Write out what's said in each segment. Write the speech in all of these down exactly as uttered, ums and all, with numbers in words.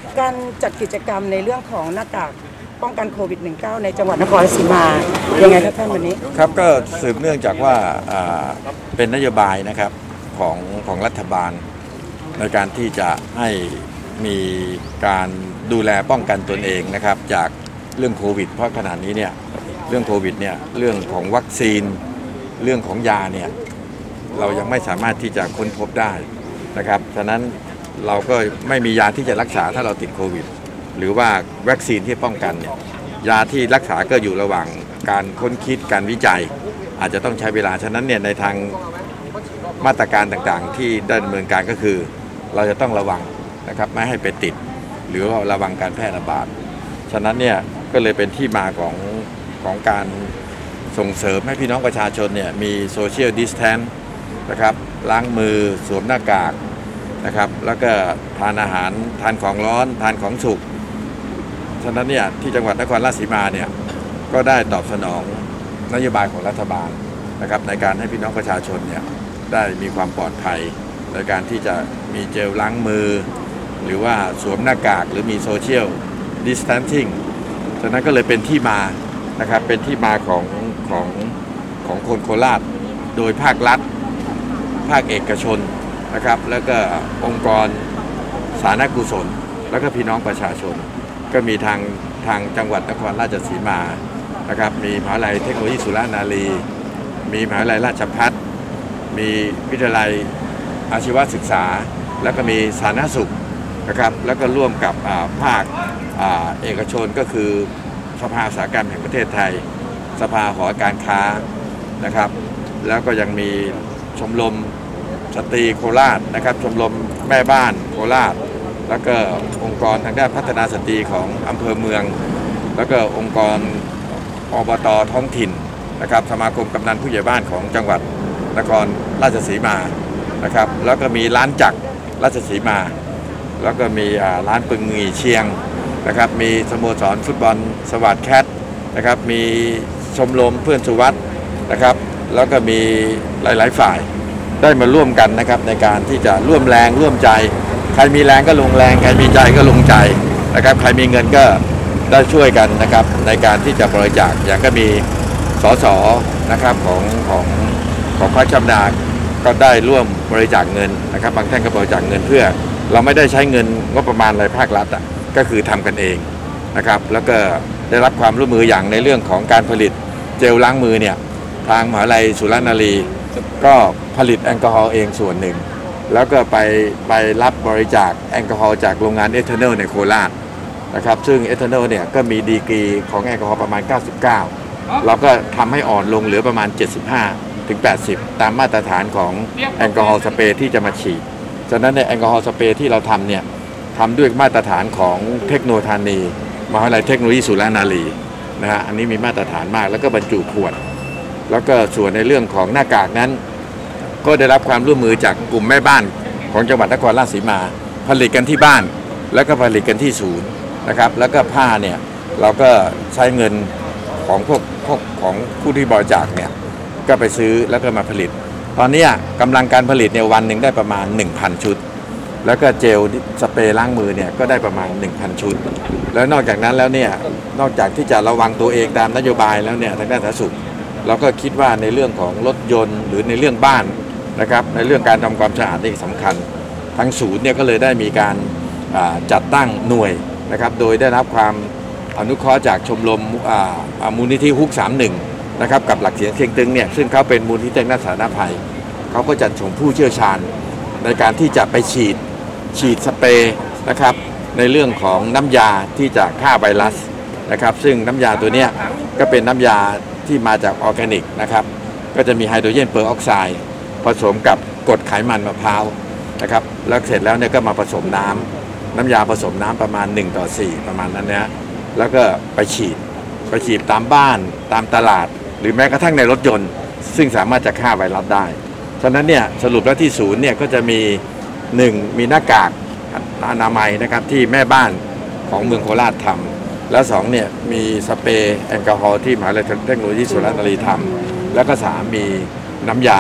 การจัดกิจกรรมในเรื่องของหน้ากากป้องกันโควิด สิบเก้า ในจังหวัดนครราชสีมายังไงครับท่านวันนี้ครับก็สืบเนื่องจากว่าเป็นนโยบายนะครับของของรัฐบาลในการที่จะให้มีการดูแลป้องกันตนเองนะครับจากเรื่องโควิดเพราะขณะนี้เนี่ยเรื่องโควิดเนี่ยเรื่องของวัคซีนเรื่องของยาเนี่ยเรายังไม่สามารถที่จะค้นพบได้นะครับฉะนั้นเราก็ไม่มียาที่จะรักษาถ้าเราติดโควิดหรือว่าวัคซีนที่ป้องกันเนี่ยยาที่รักษาก็อยู่ระหว่างการค้นคิดการวิจัยอาจจะต้องใช้เวลาฉะนั้นเนี่ยในทางมาตรการต่างๆที่ได้ดำเนินการก็คือเราจะต้องระวังนะครับไม่ให้ไปติดหรือว่าระวังการแพร่ระบาดฉะนั้นเนี่ยก็เลยเป็นที่มาของของการส่งเสริมให้พี่น้องประชาชนเนี่ยมีโซเชียลดิสแทนซ์นะครับล้างมือสวมหน้ากากนะครับแล้วก็ทานอาหารทานของร้อนทานของสุกฉะนั้นเนี่ยที่จังหวัดนครราชสีมาเนี่ยก็ได้ตอบสนองนโยบายของรัฐบาลนะครับในการให้พี่น้องประชาชนเนี่ยได้มีความปลอดภัยในการที่จะมีเจลล้างมือหรือว่าสวมหน้ากากหรือมีโซเชียลดิสแทนซิ่งฉะนั้นก็เลยเป็นที่มานะครับเป็นที่มาของของของคนโคราชโดยภาครัฐภาคเอกชนนะครับแล้วก็องค์กรสาธารณกุศลแล้วก็พี่น้องประชาชนก็มีทางทางจังหวัดนครราชสีมานะครับมีมหาวิทยาลัยเทคโนโลยีสุรานารีมีมหาวิทยาลัยราชภัฏมีวิทยาลัยอาชีวศึกษาแล้วก็มีสาธารณสุขนะครับแล้วก็ร่วมกับภาคเอกชนก็คือสภาอุตสาหกรรมแห่งประเทศไทยสภาหอการค้านะครับแล้วก็ยังมีชมรมสตรีโคราชนะครับชมรมแม่บ้านโคราชแล้วก็องค์กรทางด้านพัฒนาสตรีของอำเภอเมืองแล้วก็องค์กรอบต.ท้องถิ่นนะครับสมาคมกำนันผู้ใหญ่บ้านของจังหวัดนครราชสีมานะครับแล้วก็มีร้านจักรราชสีมาแล้วก็มีร้านปึงหงี่เชียงนะครับมีสโมสรฟุตบอลสวัสดิ์แคทนะครับมีชมรมเพื่อนสุวัสดิ์นะครับแล้วก็มีหลายๆฝ่ายได้มาร่วมกันนะครับในการที่จะร่วมแรงร่วมใจใครมีแรงก็ลงแรงใครมีใจก็ลงใจนะครับใครมีเงินก็ได้ช่วยกันนะครับในการที่จะบริจาคอย่างก็มีสสนะครับของของของพระชำนาญก็ได้ร่วมบริจาคเงินนะครับบางท่านก็บริจาคเงินเพื่อเราไม่ได้ใช้เงินงบประมาณรายภาครัฐอ่ะก็คือทำกันเองนะครับแล้วก็ได้รับความร่วมมืออย่างในเรื่องของการผลิตเจลล้างมือเนี่ยทางมหาวิทยาลัยสุรานารีก็ผลิตแอลกอฮอล์เองส่วนหนึ่งแล้วก็ไปไปรับบริจาคแอลกอฮอล์จากโรงงานเอทานอลในโคราชนะครับซึ่งเอทานอลเนี่ยก็มีดีกรีของแอลกอฮอล์ประมาณเก้าสิบเก้าเราก็ทำให้อ่อนลงเหลือประมาณเจ็ดสิบห้าถึงแปดสิบตามมาตรฐานของแอลกอฮอล์สเปรย์ที่จะมาฉีดฉะนั้นในแอลกอฮอล์สเปรย์ที่เราทำเนี่ยทำด้วยมาตรฐานของเทคโนธานีมหาวิทยาลัยเทคโนโลยีสุรานารีนะฮะอันนี้มีมาตรฐานมากแล้วก็บรรจุขวดแล้วก็ส่วนในเรื่องของหน้ากากนั้นก็ได้รับความร่วมมือจากกลุ่มแม่บ้านของจังหวัดนครราชสีมาผลิตกันที่บ้านแล้วก็ผลิตกันที่ศูนย์นะครับแล้วก็ผ้าเนี่ยเราก็ใช้เงินของพวกพวกของผู้ที่บริจาคเนี่ยก็ไปซื้อแล้วก็มาผลิตตอนนี้กำลังการผลิตเนี่ยวันหนึ่งได้ประมาณ หนึ่งพัน ชุดแล้วก็เจลสเปรย์ล้างมือเนี่ยก็ได้ประมาณ หนึ่งพัน ชุดแล้วนอกจากนั้นแล้วเนี่ยนอกจากที่จะระวังตัวเองตามนโยบายแล้วเนี่ยทางด้านสาธารณสุขเราก็คิดว่าในเรื่องของรถยนต์หรือในเรื่องบ้านนะครับในเรื่องการทำความสะอาดนี่สำคัญทั้งศูนย์เนี่ยก็เลยได้มีการจัดตั้งหน่วยนะครับโดยได้รับความอนุเคราะห์จากชมรมมูลนิธิฮุกสามสิบเอ็ดนะครับกับหลักเสียงเชียงตึงเนี่ยซึ่งเขาเป็นมูลนิธิด้านสาธารณภัยเขาก็จัดส่งผู้เชี่ยวชาญในการที่จะไปฉีดฉีดสเปรย์นะครับในเรื่องของน้ำยาที่จะฆ่าไวรัสนะครับซึ่งน้ำยาตัวนี้ก็เป็นน้ำยาที่มาจากออร์แกนิกนะครับก็จะมีไฮโดรเจนเปอร์ออกไซด์ผสมกับกรดไขมันมะพร้าวนะครับแล้วเสร็จแล้วเนี่ยก็มาผสมน้ำน้ำยาผสมน้ำประมาณหนึ่งต่อสี่ประมาณนั้นนะแล้วก็ไปฉีดไปฉีดตามบ้านตามตลาดหรือแม้กระทั่งในรถยนต์ซึ่งสามารถจะฆ่าไวรัสได้ฉะนั้นเนี่ยสรุปแล้วที่ศูนย์เนี่ยก็จะมีหนึ่งมีหน้ากากอนามัยนะครับที่แม่บ้านของเมืองโคราชทำแล้วสองเนี่ยมีสเปรย์แอลกอฮอล์ที่มหาวิทยาลัยเทคโนโลยีสุรานารีทำแล้วก็สามมีน้ำยา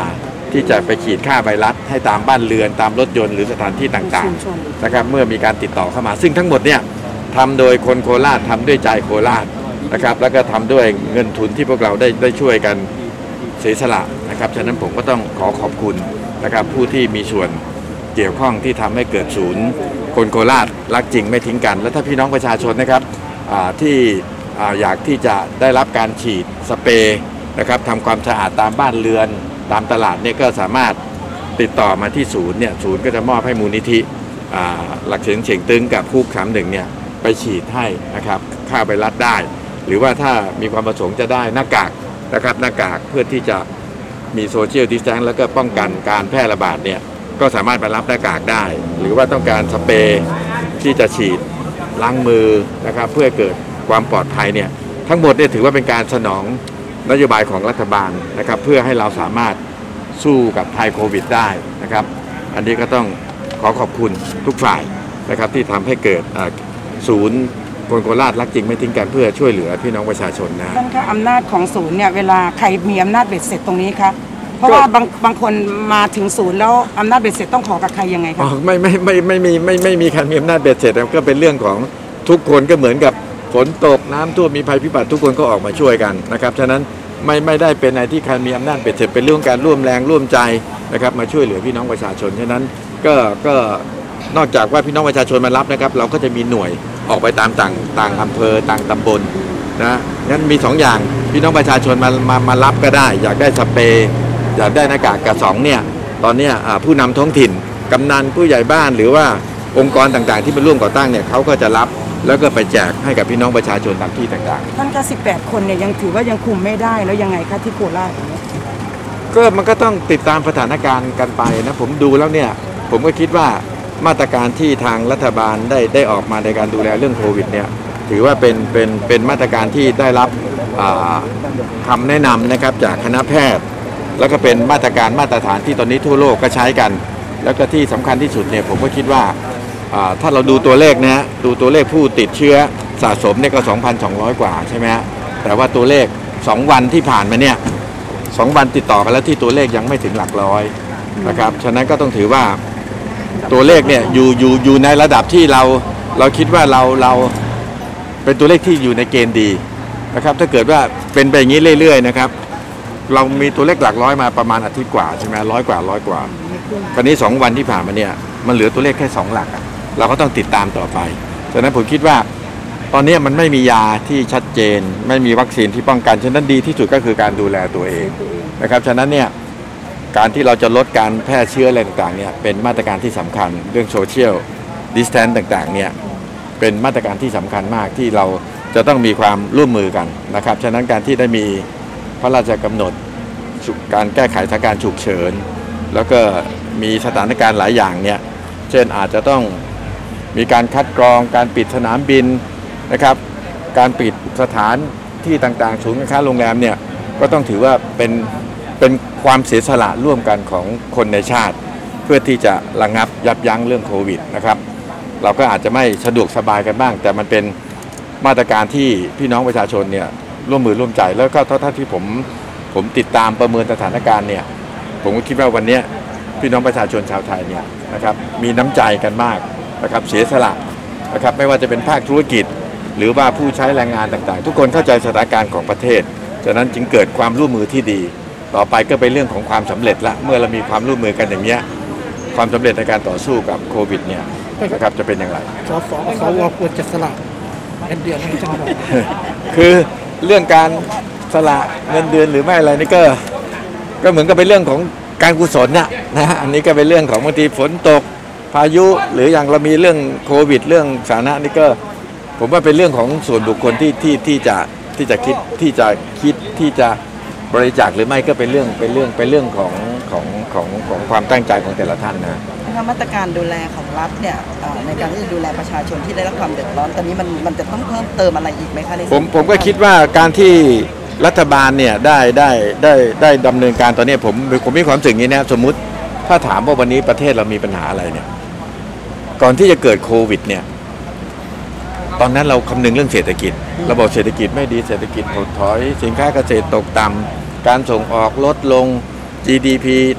ที่จะไปฉีดฆ่าไวรัสให้ตามบ้านเรือนตามรถยนต์หรือสถานที่ต่างๆนะครับเมื่อมีการติดต่อเข้ามาซึ่งทั้งหมดเนี่ยทำโดยคนโคราชทำด้วยใจโคราชนะครับแล้วก็ทำด้วยเงินทุนที่พวกเราได้ได้ช่วยกันเสียสละนะครับฉะนั้นผมก็ต้องขอขอบคุณนะครับผู้ที่มีส่วนเกี่ยวข้องที่ทำให้เกิดศูนย์คนโคราชรักจริงไม่ทิ้งกันและถ้าพี่น้องประชาชนนะครับที่อยากที่จะได้รับการฉีดสเปรย์นะครับทำความสะอาดตามบ้านเรือนตามตลาดเนี่ยก็สามารถติดต่อมาที่ศูนย์เนี่ยศูนย์ก็จะมอบให้มูลนิธิหลักเสียงเฉียงตึงกับผู้ค้ำหนึ่งเนี่ยไปฉีดให้นะครับฆ่าไวรัสได้หรือว่าถ้ามีความประสงค์จะได้หน้ากากนะครับหน้ากากเพื่อที่จะมีโซเชียลดิสแทนซ์แล้วก็ป้องกันการแพร่ระบาดเนี่ยก็สามารถไปรับหน้ากากได้หรือว่าต้องการสเปรย์ที่จะฉีดล้างมือนะครับเพื่อเกิดความปลอดภัยเนี่ยทั้งหมดเนี่ยถือว่าเป็นการสนองนโยบายของรัฐบาลนะครับเพื่อให้เราสามารถสู้กับภัยโควิดได้นะครับอันนี้ก็ต้องขอขอบคุณทุกฝ่ายนะครับที่ทำให้เกิดศูนย์คนโคราชรักจริงไม่ทิ้งกันเพื่อช่วยเหลือพี่น้องประชาชนนะท่านคะอำนาจของศูนย์เนี่ยเวลาใครมีอำนาจเบ็ดเสร็จตรงนี้คะเพราะว่าบางบางคนมาถึงศูนย์แล้วอำนาจเบ็ดเสร็จต้องขอกับใครยังไงคะไม่ไม่ไม่ไม่มีไม่ไม่มีใครมีอำนาจเบ็ดเสร็จก็เป็นเรื่องของทุกคนก็เหมือนกับฝนตกน้ำท่วมมีภัยพิบัติทุกคนก็ออกมาช่วยกันนะครับฉะนั้นไม่ไม่ได้เป็นอะไรที่ใครมีอำนาจเบ็ดเสร็จเป็นเรื่องการร่วมแรงร่วมใจนะครับมาช่วยเหลือพี่น้องประชาชนฉะนั้นก็ก็นอกจากว่าพี่น้องประชาชนมารับนะครับเราก็จะมีหน่วยออกไปตามต่างต่างอำเภอต่างตำบลนะงั้นมีสองอย่างพี่น้องประชาชนมามามารับก็ได้อยากได้สเปรย์อยากได้หน้ากากกระสองเนี่ยตอนนี้ผู้นำท้องถิ่นกำนันผู้ใหญ่บ้านหรือว่าองค์กรต่างๆที่มาร่วมก่อตั้งเนี่ยเขาก็จะรับแล้วก็ไปแจกให้กับพี่น้องประชาชนตามที่ต่างๆท่านก็สิบแปดคนเนี่ยยังถือว่ายังคุมไม่ได้แล้วยังไงคะที่โคราชก็มันก็ต้องติดตามสถานการณ์กันไปนะผมดูแล้วเนี่ยผมก็คิดว่ามาตรการที่ทางรัฐบาลได้ได้ออกมาในการดูแลเรื่องโควิดเนี่ยถือว่าเป็นเป็นเป็นมาตรการที่ได้รับคำแนะนำนะครับจากคณะแพทย์แล้วก็เป็นมาตรการมาตรฐานที่ตอนนี้ทั่วโลกก็ใช้กันแล้วก็ที่สำคัญที่สุดเนี่ยผมก็คิดว่าถ้าเราดูตัวเลขนะฮะดูตัวเลขผู้ติดเชื้อสะสมเนี่ยก็ สองพันสองร้อย กว่าใช่ไหมฮะแต่ว่าตัวเลขสองวันที่ผ่านมาเนี่ยสองวันติดต่อกันแล้วที่ตัวเลขยังไม่ถึงหลักร้อยนะครับฉะนั้นก็ต้องถือว่าตัวเลขเนี่ยอยู่อยู่อยู่ในระดับที่เราเราคิดว่าเราเราเป็นตัวเลขที่อยู่ในเกณฑ์ดีนะครับถ้าเกิดว่าเป็นไปอย่างนี้เรื่อยๆนะครับเรามีตัวเลขหลักร้อยมาประมาณอาทิตย์กว่าใช่ไหมร้อยกว่าร้อยกว่าคราวนี้สองวันที่ผ่านมาเนี่ยมันเหลือตัวเลขแค่สองหลักเราก็ต้องติดตามต่อไปฉะนั้นผมคิดว่าตอนนี้มันไม่มียาที่ชัดเจนไม่มีวัคซีนที่ป้องกันฉะนั้นดีที่สุดก็คือการดูแลตัวเองนะครับฉะนั้นเนี่ยการที่เราจะลดการแพร่เชื้ออะไรต่างๆเนี่ยเป็นมาตรการที่สำคัญเรื่องโซเชียลดิสแทนซ์ต่างๆเนี่ยเป็นมาตรการที่สำคัญมากที่เราจะต้องมีความร่วมมือกันนะครับฉะนั้นการที่ได้มีพระราชกำหนดการแก้ไขสถานการณ์ฉุกเฉินแล้วก็มีสถานการณ์หลายอย่างเนี่ยเช่นอาจจะต้องมีการคัดกรองการปิดสนามบินนะครับการปิดสถานที่ต่างๆศูนย์การค้าโรงแรมเนี่ยก็ต้องถือว่าเป็นเป็นความเสียสละร่วมกันของคนในชาติเพื่อที่จะระงับยับยั้งเรื่องโควิดนะครับเราก็อาจจะไม่สะดวกสบายกันบ้างแต่มันเป็นมาตรการที่พี่น้องประชาชนเนี่ยร่วมมือร่วมใจแล้วก็เท่าที่ผมผมติดตามประเมินสถานการณ์เนี่ยผมก็คิดว่าวันนี้พี่น้องประชาชนชาวไทยเนี่ยนะครับมีน้ำใจกันมากนะครับเสียสละนะครับไม่ว่าจะเป็นภาคธุรกิจหรือว่าผู้ใช้แรงงานต่างๆทุกคนเข้าใจสถานการณ์ของประเทศฉะนั้นจึงเกิดความร่วมมือที่ดีต่อไปก็เป็นเรื่องของความสำเร็จละเมื่อเรามีความร่วมมือกันอย่างนี้ความสำเร็จในการต่อสู้กับโควิดเนี่ยนะครับจะเป็นอย่างไรสสสวควรจะสละเงินเดือนให้จังหวัดคือเรื่องการสละเงินเดือนหรือไม่อะไรนี่ก็ก็เหมือนกับเป็นเรื่องของการกุศลนะนะอันนี้ก็เป็นเรื่องของบางทีฝนตกพายุหรืออย่างเรามีเรื่องโควิดเรื่องสาธารณะนี่ก็ผมว่าเป็นเรื่องของส่วนบุคคลที่ที่ที่จะที่จะคิดที่จะคิดที่จะบริจาคหรือไม่ก็เป็นเรื่องเป็นเรื่องเป็นเรื่องของของของของความตั้งใจของแต่ละท่านนะมาตรการดูแลของรัฐเนี่ยในการที่จะดูแลประชาชนที่ได้รับความเดือดร้อนตอนนี้มันมันจะต้องเพิ่มเติมอะไรอีกไหมคะในผมผมก็คิดว่าการที่รัฐบาลเนี่ยได้ได้ได้ได้ดำเนินการตอนนี้ผมผมมีความรู้สึกอย่างนี้นะสมมุติถ้าถามว่าวันนี้ประเทศเรามีปัญหาอะไรเนี่ยก่อนที่จะเกิดโควิดเนี่ยตอนนั้นเราคำนึงเรื่องเศรษฐกิจระบบเศรษฐกิจไม่ดีเศรษฐกิจถดถอยสินค้าเกษตรตกต่ำการส่งออกลดลง จี ดี พี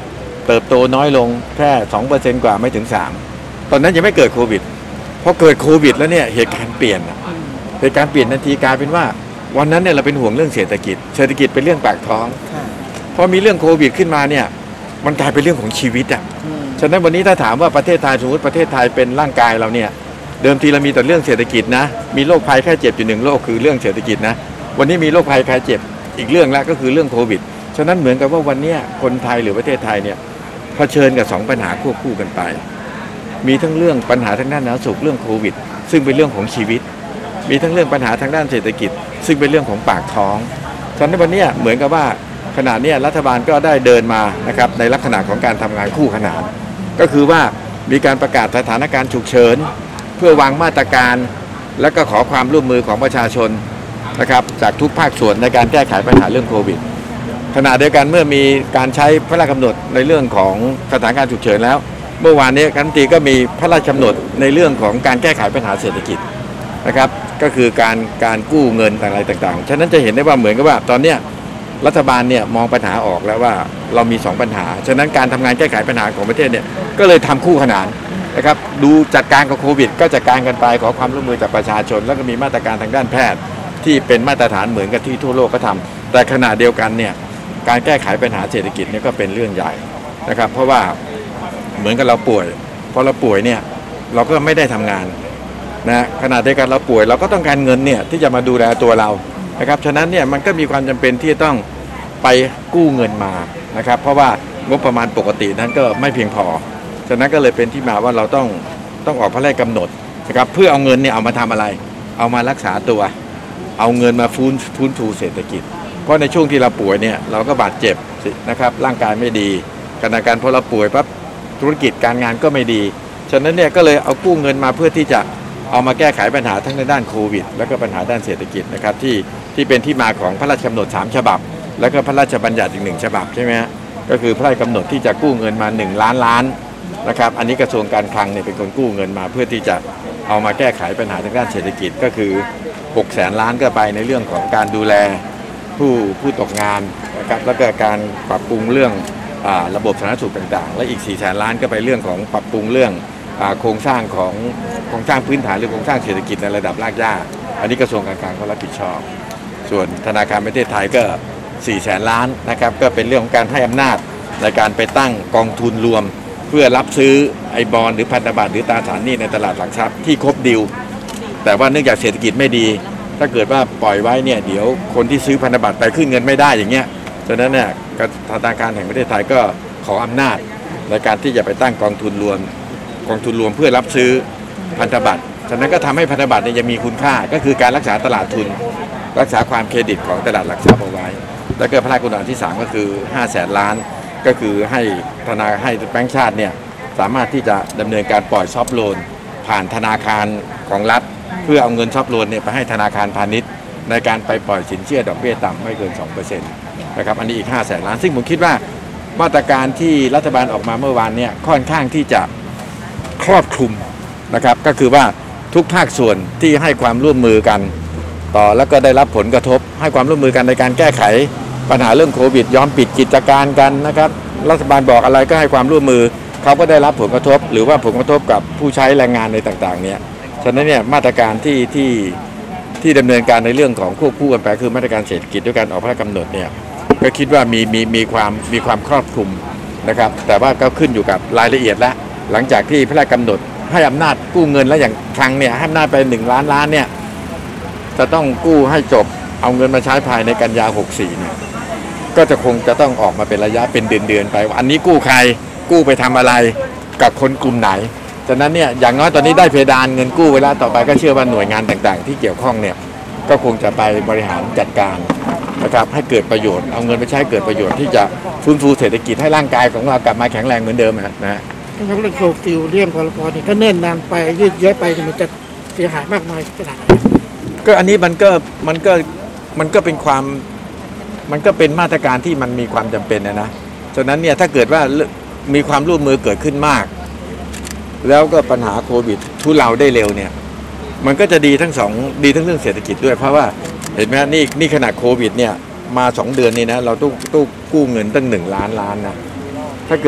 เติบโตน้อยลงแค่ สองเปอร์เซ็นต์ กว่าไม่ถึง สาม ตอนนั้นยังไม่เกิดโควิดพอเกิดโควิดแล้วเนี่ยเหตุการณ์เปลี่ยนเหตุการณ์เปลี่ยนทันทีกลายเป็นว่าวันนั้นเนี่ยเราเป็นห่วงเรื่องเศรษฐกิจเศรษฐกิจเป็นเรื่องปากท้องพอมีเรื่องโควิดขึ้นมาเนี่ยมันกลายเป็นเรื่องของชีวิตอ่ะฉะนั้นวันนี้ถ้าถามว่าประเทศไทยสมมติประเทศไทยเป็นร่างกายเราเนี่ยเดิมทีเรามีแต่เรื่องเศรษฐกิจนะมีโรคภัยไข้เจ็บอยู่หนึ่งโรคคือเรื่องเศรษฐกิจนะวันนี้มีโรคภัยไข้เจ็บอีกเรื่องแล้วก็คือเรื่องโควิดฉะนั้นเหมือนกับว่าวันนี้คนไทยหรือประเทศไทยเนี่ยเผชิญกับสองปัญหาควบคู่กันไปมีทั้งเรื่องปัญหาทางด้านสาธารณสุขเรื่องโควิดซึ่งเป็นเรื่องของชีวิตมีทั้งเรื่องปัญหาทางด้านเศรษฐกิจซึ่งเป็นเรื่องของปากท้องฉะนั้นวันนี้เหมือนกับว่าขณะนี้รัฐบาลก็ได้เดินมานะครับในลักษณะของการทำงานคู่ขนานก็คือว่ามีการประกาศสถานการณ์ฉุกเฉินเพื่อวางมาตรการและก็ขอความร่วมมือของประชาชนนะครับจากทุกภาคส่วนในการแก้ไขปัญหาเรื่องโควิดขณะเดียวกันเมื่อมีการใช้พระราชกำหนดในเรื่องของสถานการณ์ฉุกเฉินแล้วเมื่อวานนี้คณะรัฐมนตรีก็มีพระราชกำหนดในเรื่องของการแก้ไขปัญหาเศรษฐกิจนะครับก็คือการการกู้เงินอะไรต่างๆฉะนั้นจะเห็นได้ว่าเหมือนกับว่าตอนนี้รัฐบาลเนี่ยมองปัญหาออกแล้วว่าเรามีสองปัญหาฉะนั้นการทำงานแก้ไขปัญหาของประเทศเนี่ยก็เลยทำคู่ขนานนะครับดูจัดการกับโควิดก็จัดการกันไปขอความร่วมมือจากประชาชนแล้วก็มีมาตรการทางด้านแพทย์ที่เป็นมาตรฐานเหมือนกับที่ทั่วโลกก็ทำแต่ขณะเดียวกันเนี่ยการแก้ไขปัญหาเศรษฐกิจเนี่ยก็เป็นเรื่องใหญ่นะครับเพราะว่าเหมือนกับเราป่วยพอเราป่วยเนี่ยเราก็ไม่ได้ทำงานนะขณะเดียวกันเราป่วยเราก็ต้องการเงินเนี่ยที่จะมาดูแลตัวเรานะครับฉะนั้นเนี่ยมันก็มีความจำเป็นที่จะต้องไปกู้เงินมานะครับเพราะว่างบประมาณปกตินั้นก็ไม่เพียงพอฉะนั้นก็เลยเป็นที่มาว่าเราต้องต้องออกพระราชกำหนดนะครับเพื่อเอาเงินเนี่ยเอามาทำอะไรเอามารักษาตัวเอาเงินมาฟื้นฟื้นฟูเศรษฐกิจเพราะในช่วงที่เราป่วยเนี่ยเราก็บาดเจ็บนะครับร่างกายไม่ดีขณะการพอเราป่วยปั๊บธุรกิจการงานก็ไม่ดีฉะนั้นเนี่ยก็เลยเอากู้เงินมาเพื่อที่จะเอามาแก้ไขปัญหาทั้งในด้านโควิดแล้วก็ปัญหาด้านเศรษฐกิจนะครับที่ที่เป็นที่มาของพระราชกำหนดสามฉบับแล้วก็พระราชบัญญัติอีกหนึ่งฉบับใช่ไหมฮะก็คือพระราชกำหนดที่จะกู้เงินมาหนึ่งล้านล้านนะครับอันนี้กระทรวงการคลังเนี่ยเป็นคนกู้เงินมาเพื่อที่จะเอามาแก้ไขปัญหาทางด้านเศรษฐกิจก็คือหกแสนล้านก็ไปในเรื่องของการดูแลผู้ผู้ตกงานนะครับแล้วก็การปรับปรุงเรื่องอ่าระบบสาธารณสุขต่างๆและอีกสี่แสนล้านก็ไปเรื่องของปรับปรุงเรื่องโครงสร้างของโครงสร้างพื้นฐานหรือโครงสร้างเศรษฐกิจในระดับรากหญ้าอันนี้กระทรวงการคลังเขารับผิดชอบส่วนธนาคารประเทศไทยก็สี่แสนล้านนะครับก็เป็นเรื่องของการให้อำนาจในการไปตั้งกองทุนรวมเพื่อรับซื้อไอบอลหรือพันธบัตรหรือตราสารหนี้ในตลาดหลักทรัพย์ที่ครบดีลแต่ว่าเนื่องจากเศรษฐกิจไม่ดีถ้าเกิดว่าปล่อยไว้เนี่ยเดี๋ยวคนที่ซื้อพันธบัตรไปขึ้นเงินไม่ได้อย่างเงี้ยฉะนั้นเนี่ยธนาคารแห่งประเทศไทยก็ขออำนาจในการที่จะไปตั้งกองทุนรวมกองทุนรวมเพื่อรับซื้อพันธบัตรฉะนั้นก็ทำให้พันธบัตรเนี่ยยังมีคุณค่าก็คือการรักษาตลาดทุนรักษาความเครดิตของตลาดหลักทรัพย์เอาไว้แล้วก็พระราชกำหนดที่สามก็คือห้าแสนล้านก็คือให้ธนาให้แบงก์ชาติเนี่ยสามารถที่จะดำเนินการปล่อยซอฟท์โลนผ่านธนาคารของรัฐเพื่อเอาเงินซอฟท์โลนเนี่ยไปให้ธนาคารพาณิชย์ในการไปปล่อยสินเชื่อดอกเบี้ยต่ำไม่เกิน สองเปอร์เซ็นต์ นะครับอันนี้อีกห้าแสนล้านซึ่งผมคิดว่ามาตรการที่รัฐบาลออกมาเมื่อวานเนี่ยค่อนข้างที่จะครอบคลุมนะครับก็คือว่าทุกภาคส่วนที่ให้ความร่วมมือกันต่อแล้วก็ได้รับผลกระทบให้ความร่วมมือกันในการแก้ไขปัญหาเรื่องโควิดยอมปิดกิจการกันนะครับรัฐบาลบอกอะไรก็ให้ความร่วมมือเขาก็ได้รับผลกระทบหรือว่าผลกระทบกับผู้ใช้แรงงานในต่างๆเนี่ยฉะนั้นเนี่ยมาตรการที่ที่ที่ดำเนินการในเรื่องของควบคู่กันไปคือมาตรการเศรษฐกิจด้วยการออกพระราชกำหนดเนี่ยก็คิดว่ามีมีมีความมีความครอบคลุมนะครับแต่ว่าก็ขึ้นอยู่กับรายละเอียดแล้วหลังจากที่พระราชกำหนดให้อำนาจกู้เงินแล้วอย่างคลังเนี่ยให้อำนาจไปหนึ่งล้านล้านเนี่ยจะต้องกู้ให้จบเอาเงินมาใช้ภายในกันยาหกสี่เนี่ยก็จะคงจะต้องออกมาเป็นระยะเป็นเดือนๆไปอันนี้กู้ใครกู้ไปทำอะไรกับคนกลุ่มไหนฉะนั้นเนี่ยอย่างน้อยตอนนี้ได้เพดานเงินกู้ไว้แล้วต่อไปก็เชื่อว่าหน่วยงานต่างๆที่เกี่ยวข้องเนี่ยก็คงจะไปบริหารจัดการนะครับให้เกิดประโยชน์เอาเงินไปใช้เกิดประโยชน์ที่จะฟื้นฟูเศรษฐกิจให้ร่างกายของเรากลับมาแข็งแรงเหมือนเดิมนะฮะทั้งเรื่องโคฟิลเรื่องพรบนี่ถ้าเนิ่นนานไปยืดเยื้อไปมันจะเสียหายมากมายขนาดไหนก็อันนี้มันก็มันก็มันก็เป็นความมันก็เป็นมาตรการที่มันมีความจำเป็นนะนะฉะนั้นเนี่ยถ้าเกิดว่ามีความร่วมมือเกิดขึ้นมากแล้วก็ปัญหาโควิดทุเลาได้เร็วเนี่ยมันก็จะดีทั้งสองดีทั้งเรื่องเศรษฐกิจด้วยเพราะว่าเห็นไหมนี่นี่ขนาดโควิดเนี่ยมาสองเดือนนี้นะเราต้องต้องกู้เงินตั้งหนึ่งล้านล้านนะถ้าเกิด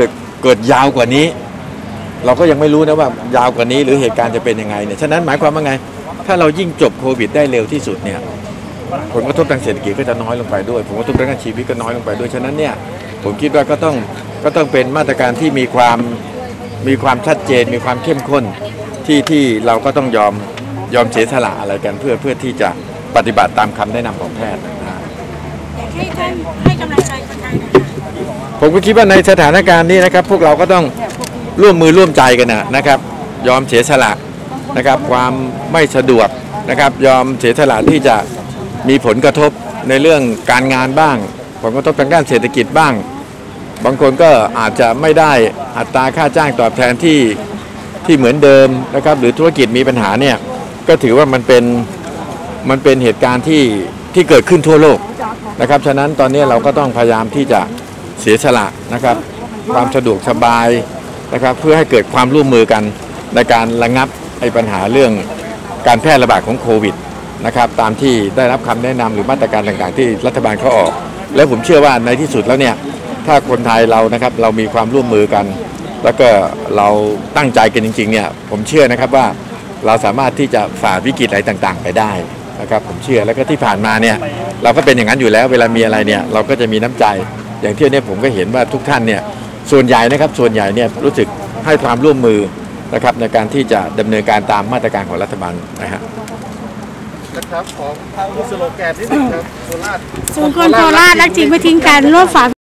เกิดยาวกว่านี้ เราก็ยังไม่รู้นะว่ายาวกว่านี้หรือเหตุการณ์จะเป็นยังไงเนี่ยฉะนั้นหมายความว่าไงถ้าเรายิ่งจบโควิดได้เร็วที่สุดเนี่ยผลกระทบทางเศรษฐกิจก็จะน้อยลงไปด้วยผลกระทบทางชีวิตก็น้อยลงไปด้วยฉะนั้นเนี่ยผมคิดว่าก็ต้องก็ต้องเป็นมาตรการที่มีความมีความชัดเจนมีความเข้มข้นที่ที่เราก็ต้องยอมยอมเสียสละอะไรกันเพื่อเพื่อที่จะปฏิบัติตามคำแนะนำของแพทย์นะอยากให้ท่านให้กำลังใจคนไทยหน่อยค่ะผมก็คิดว่าในสถานการณ์นี้นะครับพวกเราก็ต้องร่วมมือร่วมใจกันนะครับยอมเสียสละนะครับความไม่สะดวกนะครับยอมเสียสละที่จะมีผลกระทบในเรื่องการงานบ้างผลกระทบทางด้านเศรษฐกิจบ้างบางคนก็อาจจะไม่ได้อัตราค่าจ้างตอบแทนที่ที่เหมือนเดิมนะครับหรือธุรกิจมีปัญหาเนี่ยก็ถือว่ามันเป็นมันเป็นเหตุการณ์ที่ที่เกิดขึ้นทั่วโลกนะครับฉะนั้นตอนนี้เราก็ต้องพยายามที่จะเสียสละนะครับความสะดวกสบายนะครับเพื่อให้เกิดความร่วมมือกันในการระงับไอ้ปัญหาเรื่องการแพร่ระบาดของโควิดนะครับตามที่ได้รับคำแนะนำหรือมาตรการต่างๆที่รัฐบาลเขาออกและผมเชื่อว่าในที่สุดแล้วเนี่ยถ้าคนไทยเรานะครับเรามีความร่วมมือกันแล้วก็เราตั้งใจกันจริงๆเนี่ยผมเชื่อนะครับว่าเราสามารถที่จะฝ่าวิกฤตอะไรต่างๆไปได้นะครับผมเชื่อแล้วก็ที่ผ่านมาเนี่ยเราก็เป็นอย่างนั้นอยู่แล้วเวลามีอะไรเนี่ยเราก็จะมีน้ำใจอย่างที่นี้ผมก็เห็นว่าทุกท่านเนี่ยส่วนใหญ่นะครับส่วนใหญ่เนี่ยรู้สึกให้ความร่วมมือนะครับในการที่จะดำเนินการตามมาตรการของรัฐบาลนะฮะนะครับของสโลแกนที่หนึ่งครับโคราชศูนย์คนโคราชรักจริงไม่ทิ้งกันร่วมฝ่า